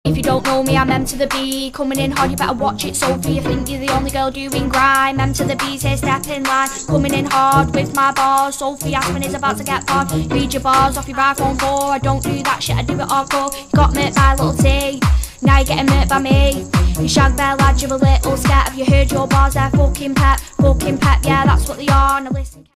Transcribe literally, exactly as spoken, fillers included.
If you don't know me, I'm M to the B. Coming in hard, you better watch it, Sophie. You think you're the only girl doing grime. M to the B's here, step in line. Coming in hard with my bars. Sophie Aspen is about to get barred. Read your bars off your iPhone four. I don't do that shit, I do it hardcore. You got murked by little T, now you're getting murked by me. You shag bear lad, you're a little scat. Have you heard your bars? They're fucking pep, fucking pep, yeah, that's what they are. Now listen.